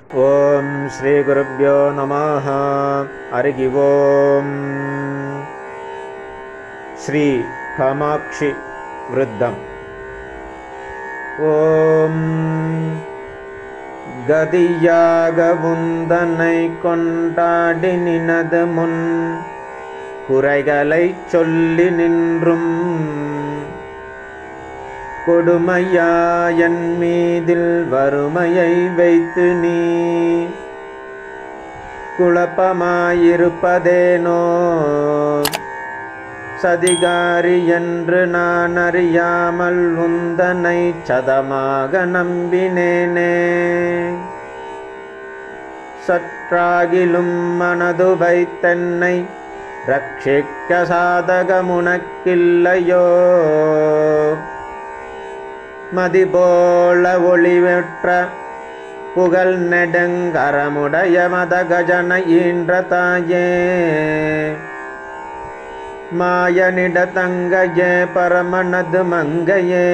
ओम श्री गुरुभ्यो नमः। हरि ओम। श्री कामाक्षि वृद्धम्। ओम गदिயாக உந்தனை கொண்டாடி நினது முன் குறைகளைச் சொல்லி நின்றும் கொடுமையாயன் மீதில் வறுமையை வைத்து நீ குழப்பமாயிருப்பதேனோ சதிகாரி என்று நான் அறியாமல் உந்தனை சதமாக நம்பினேனே. சற்றாகிலும் மனது வைத்தென்னை ரட்சிக்க சாதகமுனக்கில்லையோ. மதிபோல ஒளிவெற்ற புகழ் நெடுங்கரமுடைய மதகஜன ஈன்ற தாயே, மாயனிட தங்கையே பரமனது மங்கையே,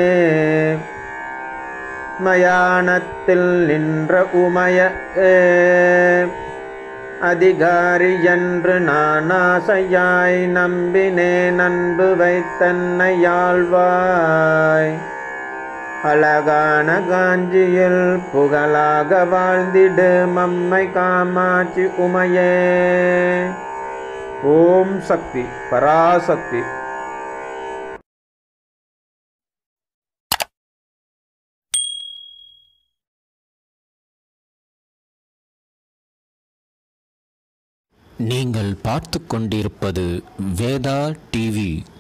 மயானத்தில் நின்ற உமையே, அதிகாரி என்று நான் ஆசையாய் நம்பினேன் அன்பு வைத்தன்னையாழ்வாய். அழகான காஞ்சியில் புகழாக வாழ்ந்திடு மம்மை காமாட்சி உமையே. ஓம் சக்தி பராசக்தி. நீங்கள் பார்த்து கொண்டிருப்பது வேதா டிவி.